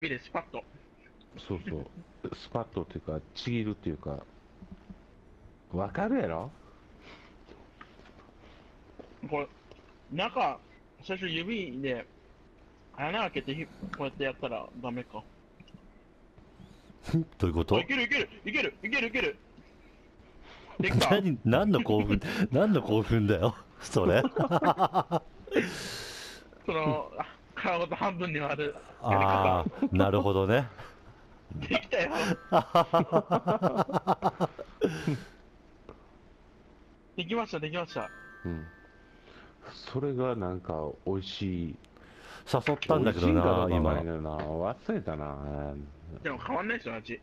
ピでスパッと。 そうそう。スパッとっていうか、ちぎるっていうか、わかるやろ？ これ、中、最初指で穴開けてこうやってやったらダメか。あ、 どういうこと？ いけるいけるいけるいけるいける。できた。 何の興奮、何の興奮だよ、それ。 その、皮ごと半分に割るやりあ方。 あ、なるほどね。 できたよ。できました、できました。 うん。それがなんか美味しい。 誘ったんだけどな、 美味しいんかどうかわから今。 んけどな。忘れたな。 でも変わんないですよ、味。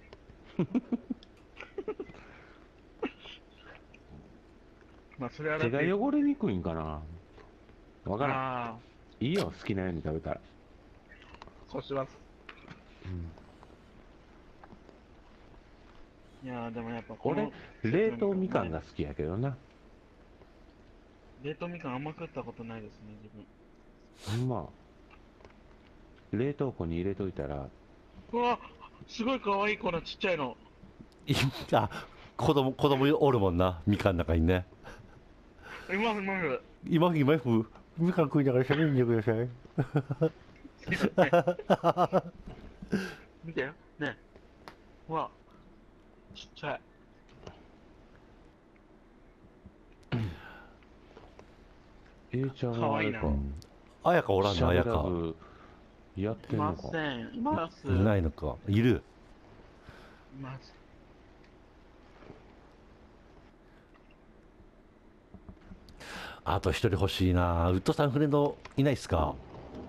まあ、それはだって。 手が汚れにくいんかな。わからん。 ああ、 いいよ、好きなように食べたら。 そうします。いやー、でもやっぱこ俺の、 冷凍みかんが好きやけどな。 冷凍みかんあんま食ったことないですね、自分。 ほんま。冷凍庫に入れといたら、 うわ、すごい可愛いこのちっちゃいの。 あ、子供おるもんな、みかんの中にね。 いますいます。 今、みかん食いながら喋んでください。 見てよ。ね。うわ、ちっちゃい。 ちゃんはあれか。 かわいいあやかおらんの、あやか。 やっていまんのか。 せん。います。 いないのか。いる。 います。 あと一人欲しいな。ウッドさんフレンドいないっすか？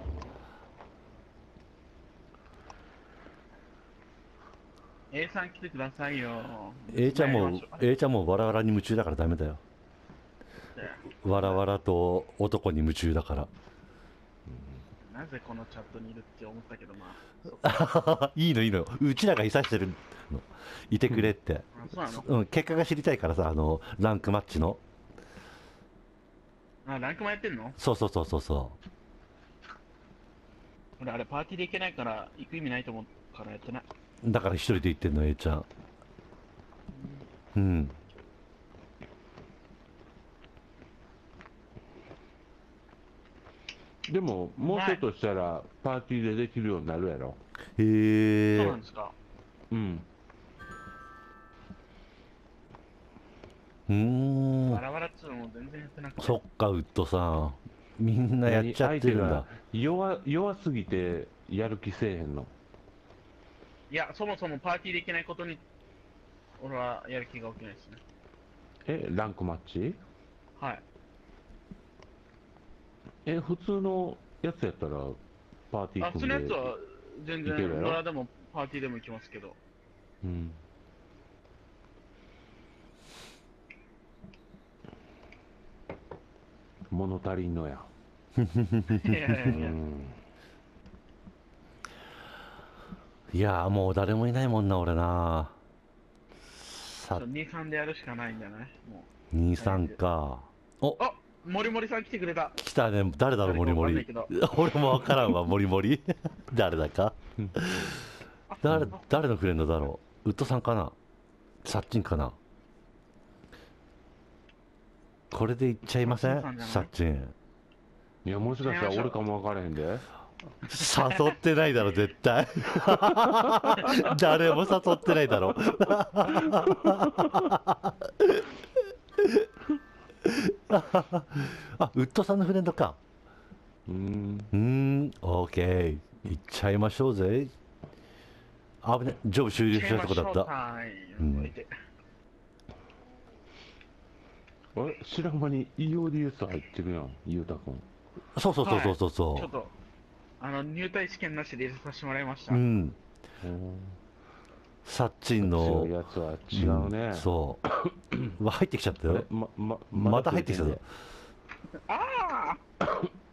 A さん来てくださいよ。 A ちゃんもやりましょ、 A ちゃんもわらわらに夢中だからダメだよ。わらわらと男に夢中だから。 なぜこのチャットにいるって思ったけど、まあ。 いいのいいの。うちらがいさしてるの。いてくれって。 あ、そうなの？ うん、結果が知りたいからさ、ランクマッチの。 あ、ランクもやってんの？ そうそうそうそうそ俺、あれパーティーで行けないから、行く意味ないと思うからやってない。 う。だから一人で行ってんの、A ちゃん。うん。 でも、もうちょっとしたら、パーティーでできるようになるやろ。 へえ。 そうなんですか？ うん。 うーん。 バラバラっつうのも全然やってなくて。 そっか、ウッドさん。みんなやっちゃってるんだ。 弱すぎてやる気せえへんの。 いや、そもそもパーティーで行けないことに、俺はやる気が起きないですね。 ランクマッチ？ はい。 普通のやつやったら、パーティー普通組んで。 のやつは全然、 いけるやろドラでもパーティーでも行きますけど。 うん。物足りんのや。 いやいやいや。 いやー、もう誰もいないもんな、俺な。さ、 2、3でやるしかないんじゃない？もう。 2、3か。お、 あ、もりもりさん来てくれた。 来たね。誰だろう、モリモリ。俺もわからんわ、モリモリ。誰だか。誰のフレンドだろう。ウッドさんかな。サッチンかな。これでいっちゃいません？サッチン。 いや、もしかしたら俺かも分からへんで。 誘ってないだろ、絶対。誰も誘ってないだろ。あ、ウッドさんのフレンドか。オーケー。行っちゃいましょうぜ。危ね、ジョブ終了したとこだった。 あれ、知らん間に EODS 入ってるやん、ゆうたくん。 そうそうそうそうそう。 ちょっと、入隊試験なしで入れさせてもらいました。 うん。サッチンの。 やつは違うね。 そう。入ってきちゃったよ。また入ってきたぞ。 ああ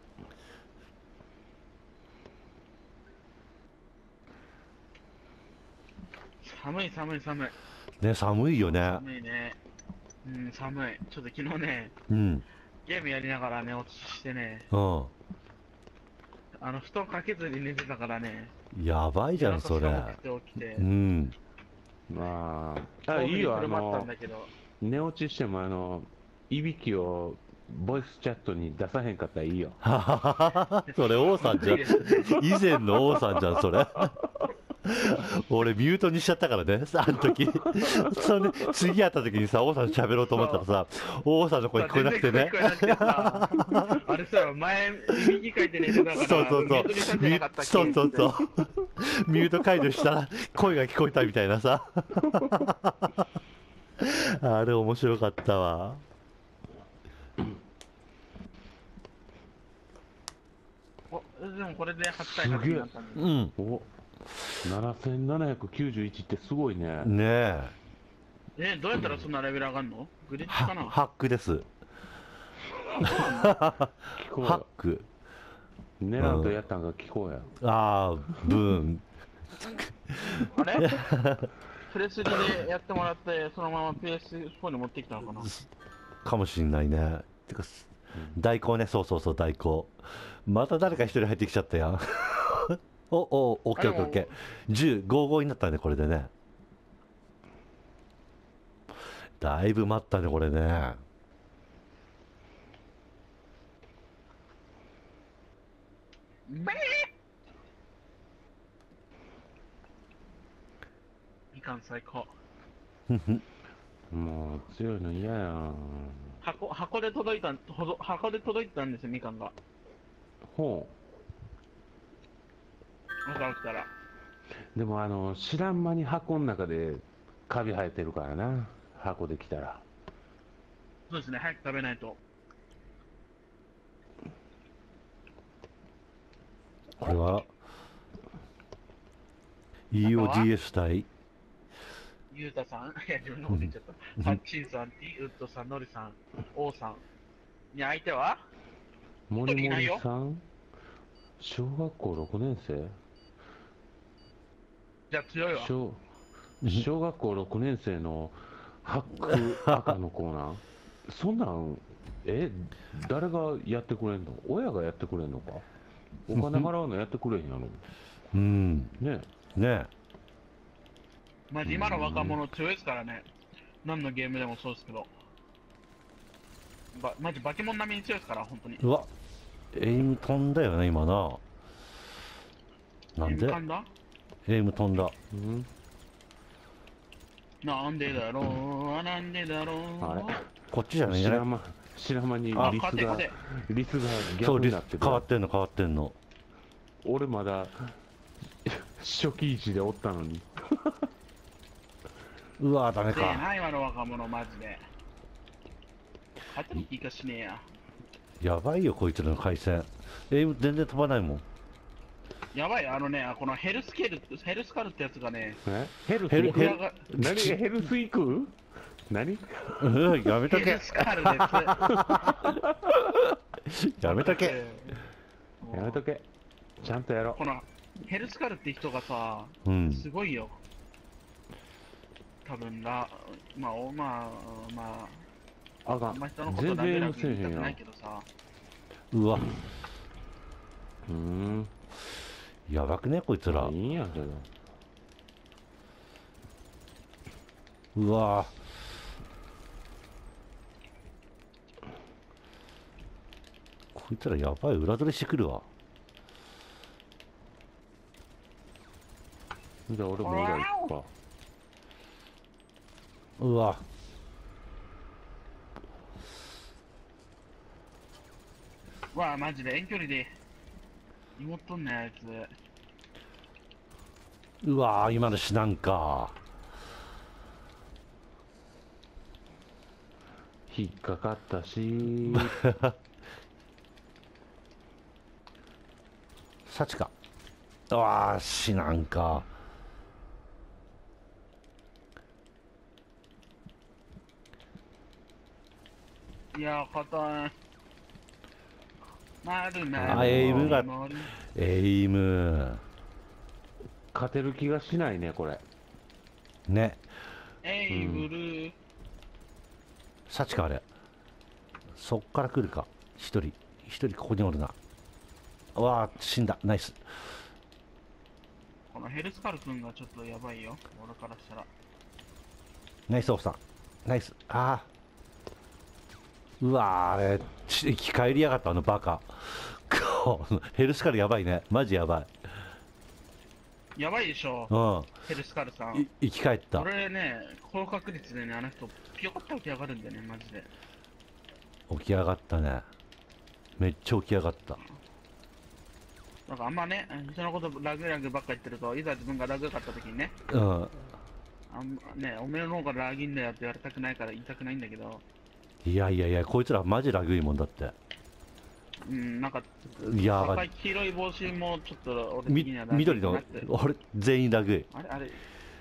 寒い寒い寒い。 ね、寒いよね。 寒いね。うん、寒い。ちょっと昨日ね、ゲームやりながら寝落ちしてね、布団かけずに寝てたからね、 やばいじゃんそれ。 朝起きて起きてう。ん。 まあ、いいよ、 振る舞ったんだけど。 寝落ちしてもいびきをボイスチャットに出さへんかったらいいよ。 ははははそれ王さんじゃん。以前の王さんじゃんそれ。俺ミュートにしちゃったからね、あの時。それで次会った時にさ、王さん喋ろうと思ったらさ、王さんの声聞こえなくてね。 全然聞こえなくてさあれさ、前、いびきかいて寝てたから、 そうそうそう。 ミュートにさせなかったっけそうそうそう。ミュート解除したら声が聞こえたみたいなさ。あれ面白かったわ。 おでもこれで8対8になったんで。 うん。 お、7791ってすごいね。 ねえ。 どうやったらそんなレベル上がるの？グリッチかな？ ハックです。 聞こハック。 うや。狙うとやったんが聞こうや。 ああ、ブーン。 あれプレスリでやってもらって、そのまま PS4 に持ってきたのかな？ かもしんないね。てか、代行ね、そうそうそう、代行。また誰か一人入ってきちゃったやん。オッケーオッケーオッケー。10、55になったね、これでね。だいぶ待ったね、これね。 みかん最高。 もう強いの嫌やん。 箱で届いたんですよ、みかんが。 ほ朝起きたら。 う。でも知らん間に箱の中でカビ生えてるからな。箱で来たら。 そうですね、早く食べないと。 これは EOGS 対ゆうたさん、いや、自分のこと言っちゃった。ハッチンさん、T、ウッドさん、ノリさん、オーさん。に相手は森一人いないよ森さん、小学校6年生じゃあ強いわ。 小学校6年生のハック赤の子なんそんなん、誰がやってくれんの？親がやってくれんのか？お金払うのやってくれへんやろ。 うんねねマジ今の若者強いですからね。何のゲームでもそうですけど。マジ化け物並みに強いですから、本当に。 うわエイム飛んだよね今な。なんで浮かんだエイム飛んだ。 うんなんでだろう、なんでだろう。 あれこっちじゃないんじゃない？ 白間にあ、 リスが勝て。 そうリス逆になって変わってんの変わってんの。 俺まだ初期位置でおったのに。 うわダメでえか。 な今の若者マジで。勝てる気がしねえや。 やばいよこいつらの回線。エイム全然飛ばないもん。 やばい、このヘルスカルってやつがね、 ヘルスヘル行くヘル何ヘルス行く何うんやめとけヘルスカルです。 やめとけ。 やめとけ。ちゃんとやろこのヘルスカルって人がさ、 うんすごいよ。多分まう。あかあんまん。 人のこと全然ダメだ M けせえへんやん言いたくない。けどさ、 うわうん。 やばくねこいつら。 いいんやけど。 うわこいつらやばい裏取りしてくるわ。 じゃあ俺も裏行くか。 うわマジで遠距離で妹んねあいつ。 うわ今の死なんか。 引っかかったし。 幸か。うわ死なんか。 いや勝たん。 エイムがエイム勝てる気がしないね、これ。 ね。 エイブル。 幸かあれ。そっから来るか。一人ここにおるな。うわ死んだナイス。 ヘルスカル君がちょっとやばいよ、俺からしたら。 ナイス王さん。ナイス。ああ。うわー、あれ、生き返りやがった、あのバカ。ヘルスカルやばいね。マジやばい。 やばいでしょ、 うヘルスカルさん。 ん。 生き返った。 俺ね、高確率でね、あの人、ピヨコって起き上がるんだよね、マジで。 起き上がったね。めっちゃ起き上がった。 なんかあんまね、人のことラグラグばっか言ってると、いざ自分がラグかった時にね、 うん。 あんまね、おめえの方がラグいんだよって言われたくないから言いたくないんだけど、 いやいやいや、こいつらマジラグいもんだって。 うん、なんか、 いや赤い黄色い帽子もちょっと俺み的にはラグい緑のなって。 俺全員ラグい。 あれ、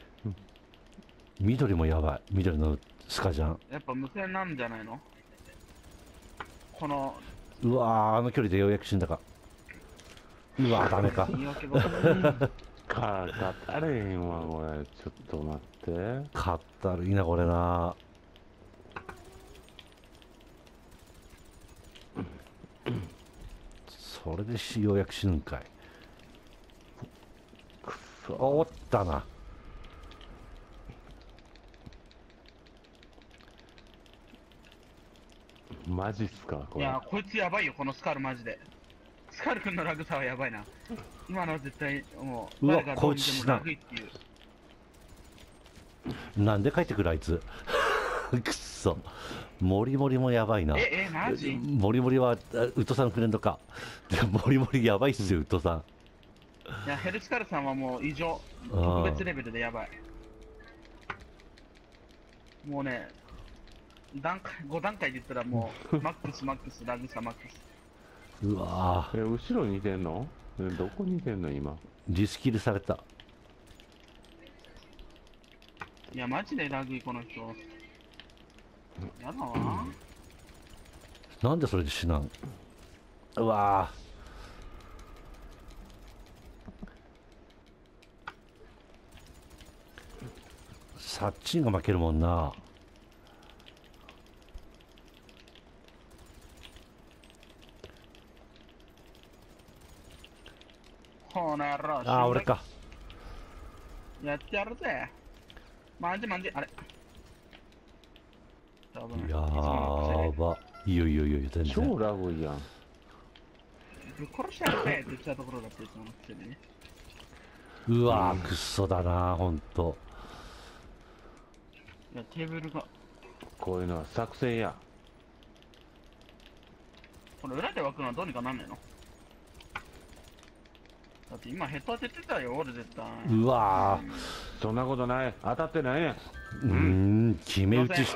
緑もやばい。緑のスカジャン。 やっぱ無線なんじゃないのこの、 うわー、あの距離でようやく死んだか。うわー、ダメか。 言い訳ばっか勝たれへんわ、これ。ちょっと待って。 かったるいな、これな。それでようやく死ぬんかい。 くそ。 おったな。 マジっすか、これ。 いや、こいつやばいよ、このスカルマジで。スカル君のラグさはやばいな。今のは絶対、もう、 うわ誰がどう見てもラグいっていう。 なんで帰ってくるあいつ。くっそ。モリモリもやばいな。 マジモリモリはウッドさんフレンドか。でもモリモリやばいっすよ、ウッドさん。 いや、ヘルスカルさんはもう異常。 あー特別レベルでやばい。もうね、5段階で言ったらもう、マックスマックス、ラグ差マックス。 うわー、 後ろにいてんのどこにいてんの、今。 リスキルされた。 いや、マジでラグい、この人。やだわ。 なんでそれで死なんうわー、サッチンが負けるもんな。 この野郎。 あー、俺か。 やってやるぜ。マジマジ、あれ。危ないやーば。いいよいいよいいよ、全然。 超ラグいやん。 ぶっ殺してやるぜって言ったところだっていつものくせにね。 うわー、くっそだな、ほんと。 いや、テーブルが、 こういうのは作戦や。 これ裏で湧くのはどうにかなんねえの？だって今ヘッド当ててたよ、俺絶対。 うわそんなことない。当たってないねー、決め打ち。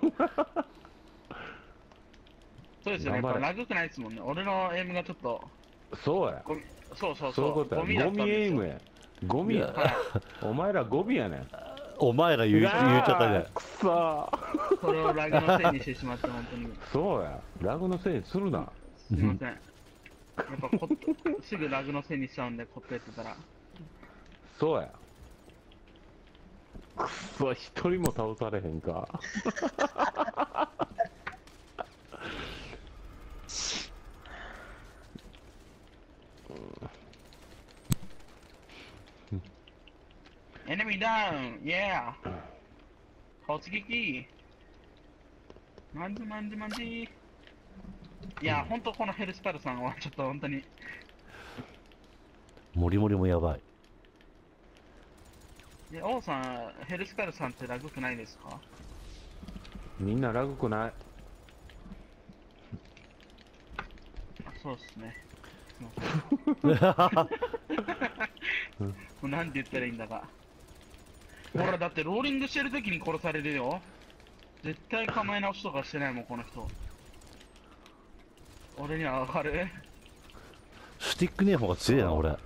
そうですよね、やっ頑張れぱラグくないですもんね。俺のエイムがちょっと、 そうや。 そうそうそういうことや。 ゴミだったんゴミエイムですよ。 や。ゴミや。 はお前らゴミやねん。 お前ら言っちゃったね。 くそー。 い。それをラグのせいにしてしまって、本当に。 そうや。ラグのせいにするな。 すいません。やっぱすぐラグのせいにしちゃうんで、コットやってたら。 そうや。くそ、一人も倒されへんか。 エネミーダウン、イエー。突撃。マンジマンジマンジ。いや、ほんとこのヘルスパルさんはちょっと本当に。 モリモリもやばい。 王さん、ヘルスカルさんってラグくないですか？ みんなラグくない。 あ、そうっすね。すいませんもうなんて言ったらいいんだか。ほら、だってローリングしてる時に殺されるよ。絶対構え直しとかしてないもん、この人。俺にはわかる？ スティックねえ方が強いな、俺。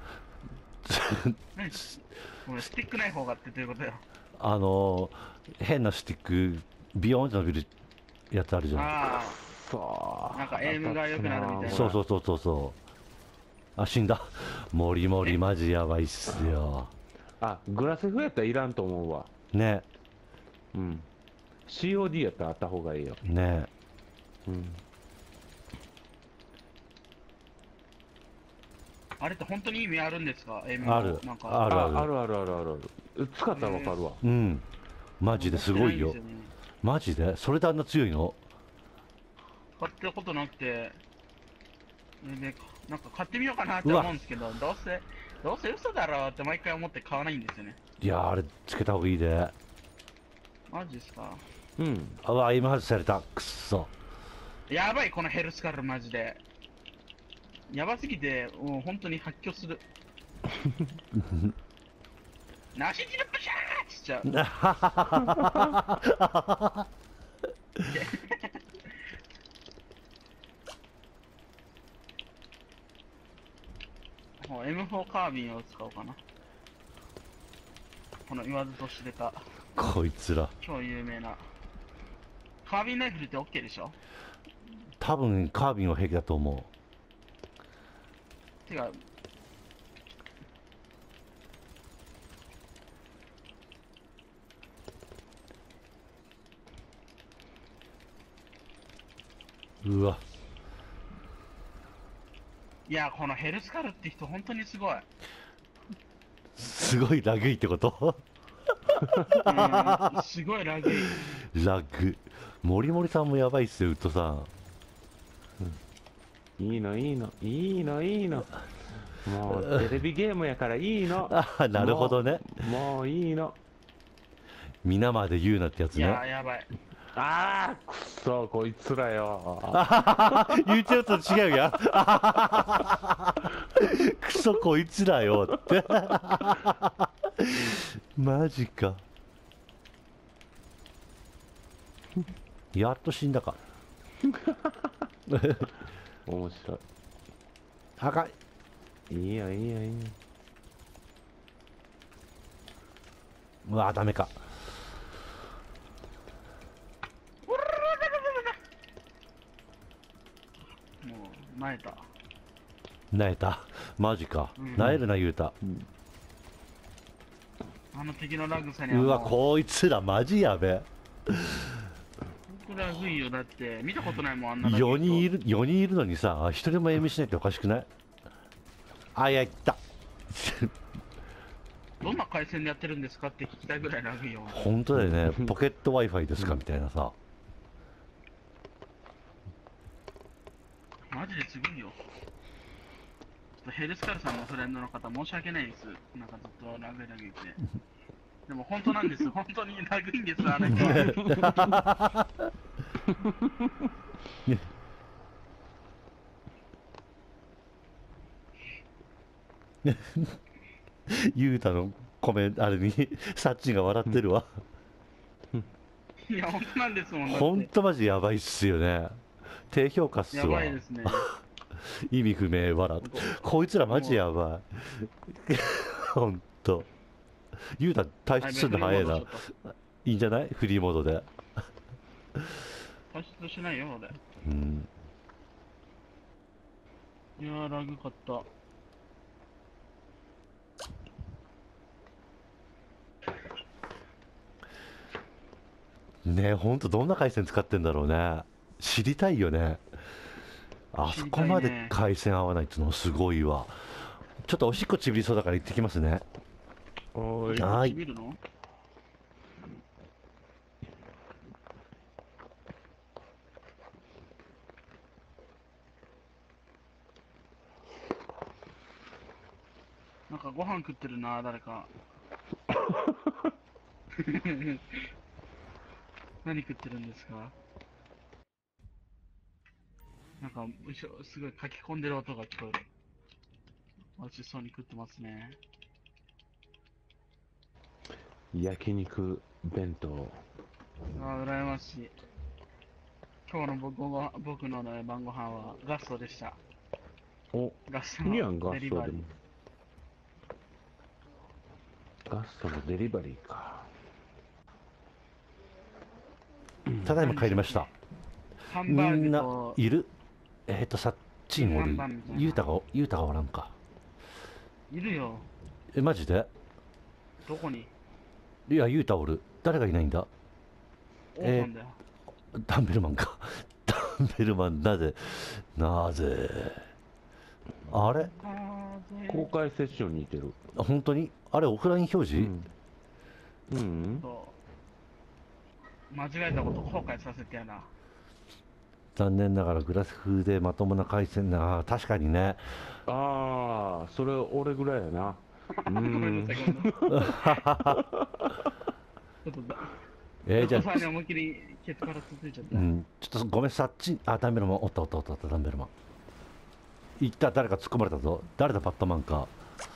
ごめん、スティックない方がってどういうことよ。 変なスティック、ビヨーンって伸びるやつあるじゃん。 あそあ、なんかエイムが良くなるみたいな。 そうそうそうそうそう。あ、死んだ。モリモリマジやばいっすよ。 あ、グラセフやったらいらんと思うわ。 ね、 うん。COD やったらあった方がいいよ。 ね。 うん。 あれって本当に意味あるんですか？ あるなんかあるあるあるあるある。使ったらわかるわ。 うんマジですごいよ持ってないんですねマジでそれであんな強いの？ 買ったことなくて、で、なんか買ってみようかなって思うんですけど、どうせ嘘だろうって毎回思って買わないんですよね。 いやーあれつけた方がいいで。 マジですか？ うん。 うわ今外されたくっそ。 やばい、このヘルスカルマジで。やばすぎて、もう本当に発狂する。なし汁プシャーってしちゃう。もう M4 カービンを使おうかな。この言わずと知れたこいつら超有名なカービンライフルって OK でしょ？ 多分カービンは平気だと思てか、 う。うわいや、このヘルスカルって人本当にすごい。 すごいラグいってことすごいラグい。 ラグ森森さんもやばいっすよウッドさん。 いいのいいのいいのいいの。もうテレビゲームやからいいの。 あなるほどね。 もういいの。 皆まで言うなってやつね。 いや、やばい。 あーくっそこいつらよ。 言うてると違うやんクソこいつらよってマジか。やっと死んだか面白高い。 い。いいよいいよいいよ。 うわダメか。 もう、なえた。 なえたマジか、 うんなえるな言うた。 あの敵のラグさにはもうわこいつらマジやべ。 これラグいよ。だって見たことないもん、あんなラグ 4人いる4人いるのにさ1人もエミしないっておかしくない？あいやいったどんな回線でやってるんですかって聞きたいぐらいラグいよ。 本当だよねポケット Wi-Fi ですかみたいなさ。 マジですごいよ。ちょっとヘルスカルさんのフレンドの方申し訳ないです。なんかずっとラグいラグいって。でも本当なんです。本当にラグいんです、あれは。 ゆうたのコメントあれにサッチが笑ってるわ。 いや、本当なんですもん。だってほんとマジやばいっすよね。低評価っすやばわ。 いですね。 意味不明笑こいつらマジやばいほんと。ゆうた退出するの早いな。いいんじゃないフリーモードで。 退出しないよ、俺。 うんいやー、ラグかった。 ねえほんとどんな回線使ってんだろうね。知りたいよね。あそこまで回線合わないっていうのすごいわ。ちょっとおしっこちびりそうだから行ってきますね。 おーい。 はい見るの？なんかご飯食ってるな、誰か。何食ってるんですか？なんか、すごい書き込んでる音が聞こえる。美味しそうに食ってますね。 焼肉弁当。 あー、羨ましい。今日の僕の、ね、晩ご飯はガストでした。 お、 ガストいいやん、ガのデリバリーストでも。。ガストのデリバリーか。 ただいま帰りました。 ハンバーみんなグと、 いる？さっちんおる南蛮みたいな。 ゆうたがおらんか。 いるよ。 マジで？ どこに？ いやゆうたおる。誰がいないんだ？ オーソンだよ。 ダンベルマンかダンベルマンなぜあれ風公開セッションにいてる。 あ、本当にあれオフライン表示、 うん。 そう間違えたこと後悔させてやな。 残念ながらグラフでまともな回線な、確かにね。 ああ、それ俺ぐらいやな。うごめんん。 なさい、ごめんなさい。ちょっとじゃあお父さんに思いっきりケツからつついちゃった。 ちょっとごめん、さっち、あ、ダンベルマン、おったおったおったおった、ダンベルマン。行った、誰か突っ込まれたぞ。誰だ、バットマンか。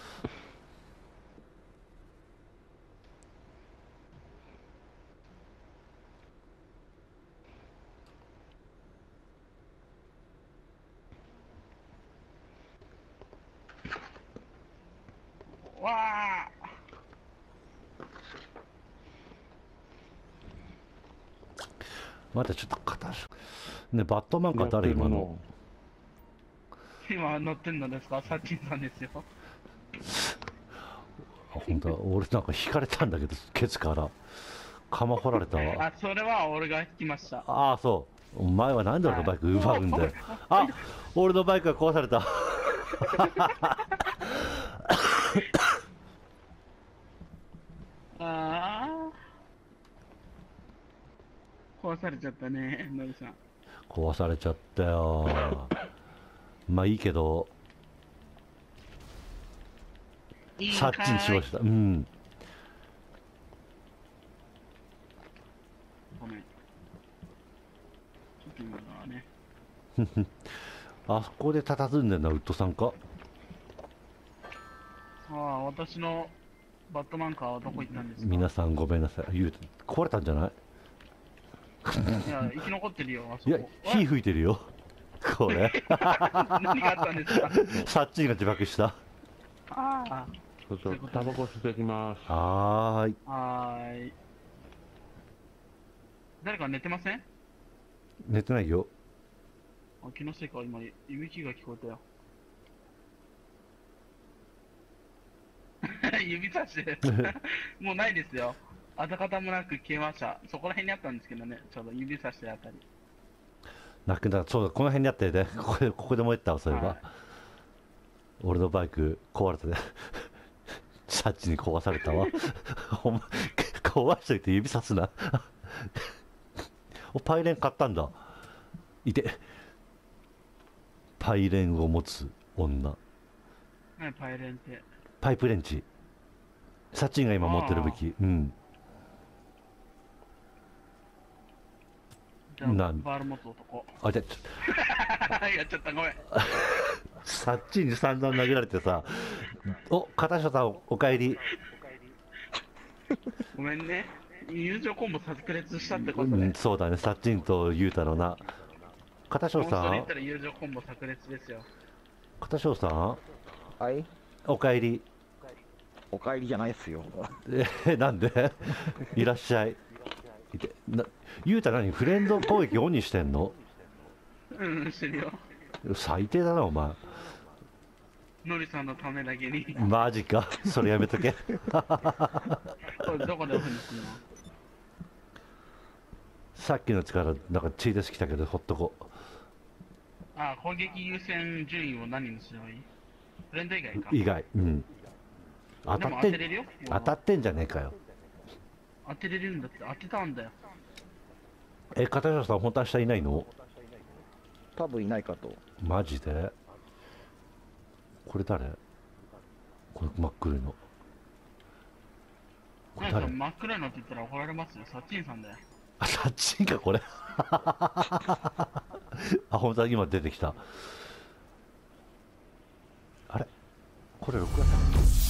わあ。 待って、ちょっと片足。ね、バットマンか誰今の。 今乗ってんのですか、サッチンさんですよ。 あ、本当だ、俺なんか引かれたんだけど、ケツから。釜掘られたわ。 あ、それは俺が引きました。 ああ、そう。お前はなんで俺のバイク奪うんだよ。あ、俺のバイクが壊された。 ああ。壊されちゃったね、のりさん。 壊されちゃったよ。まあいいけど、 いいんかーいサッチにしました。うん。 ごめん。ちょっと今のはね。 あそこで佇んでんのはウッドさんか。 ああ、私のバットマンカーはどこ行ったんですか。 皆さんごめんなさい。言う壊れたんじゃない？ いや、生き残ってるよ、あそいやこ。、 火吹いてるよ。これ。 何があったんですか。 サッチが自爆した。 ああ。 ちょっとタバコ吸ってきます。 はーい。 はーい。誰か寝てません？ 寝てないよ。 あ、気のせいか、今、いびきが聞こえたよ。指さしてもうないですよ。跡形もなく消えました。そこら辺にあったんですけどね、ちょうど指さしてるあたり。 なくな、そうだ、この辺にあってね、ここで燃えたわ、そういえば。 はい俺のバイク壊れてね。サッチに壊されたわ。お前、壊しといて指さすな。お、パイレン買ったんだ。いて。パイレンを持つ女。 はい、パイレンって。 パイプレンチ。サッチンが今持ってる武器。うん。 じゃあ、 なんバール持つ男。 あ、じゃやっちゃった、ごめん。 サッチンに散々投げられてさ。お、片下さん、お帰り。 ごめんね。友情コンボ炸裂したってことで。 うん、そうだね、サッチンとユータのな。片翔さん本当に言ったら友情コンボ炸裂ですよ。 片翔さんはいお帰り。 お帰りじゃないっすよ。 なんでいらっしゃい。ユータ何フレンド攻撃オンにしてんの？ うん、してるよ。 最低だな、お前。 のりさんのためだけに。 マジか。それやめとけ。 これどこでオフにするの？ さっきの力、なんか血出してきたけど、ほっとこう。 あ、攻撃優先順位を何にすればいい？フレンド以外か。 以外。うん。当でもたってん、 当てれるよ。 当たってんじゃねえかよ。 当てれるんだって、当てたんだよ。 片翔さん、本当は下いないの？ 多分いないかと。 マジで？これ誰？これ真っ黒いの。これ誰？ 真っ暗いのって言ったら怒られますよ。サッチンさんだよ。 あ、サッチンか、これ。あ、本当だ、今出てきた。あれこれ録画されてる？